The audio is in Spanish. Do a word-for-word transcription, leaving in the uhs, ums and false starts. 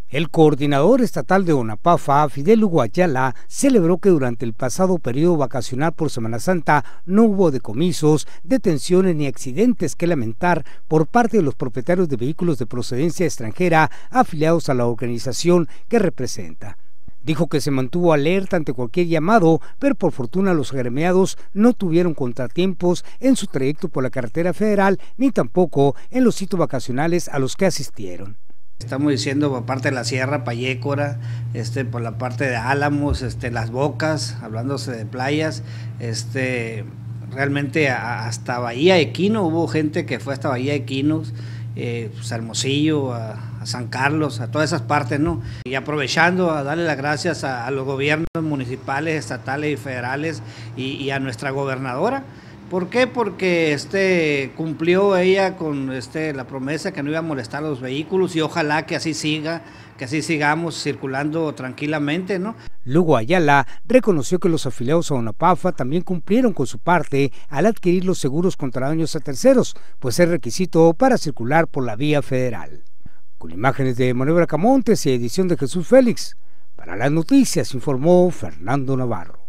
El coordinador estatal de ONAPAFA, Fidel Hugo Ayala, celebró que durante el pasado periodo vacacional por Semana Santa no hubo decomisos, detenciones ni accidentes que lamentar por parte de los propietarios de vehículos de procedencia extranjera afiliados a la organización que representa. Dijo que se mantuvo alerta ante cualquier llamado, pero por fortuna los agremiados no tuvieron contratiempos en su trayecto por la carretera federal, ni tampoco en los sitios vacacionales a los que asistieron. Estamos diciendo por parte de la Sierra Payécora, este, por la parte de Álamos, este, Las Bocas, hablándose de playas, este, realmente a, hasta Bahía Equino, hubo gente que fue hasta Bahía Equinos, eh, pues a Hermosillo, a, a San Carlos, a todas esas partes, ¿no? Y aprovechando a darle las gracias a, a los gobiernos municipales, estatales y federales y, y a nuestra gobernadora. ¿Por qué? Porque este, cumplió ella con este, la promesa que no iba a molestar a los vehículos y ojalá que así siga, que así sigamos circulando tranquilamente, ¿no? Luego Ayala reconoció que los afiliados a ONAPAFA también cumplieron con su parte al adquirir los seguros contra daños a terceros, pues es requisito para circular por la vía federal. Con imágenes de Manuel Bracamontes y edición de Jesús Félix, para las noticias informó Fernando Navarro.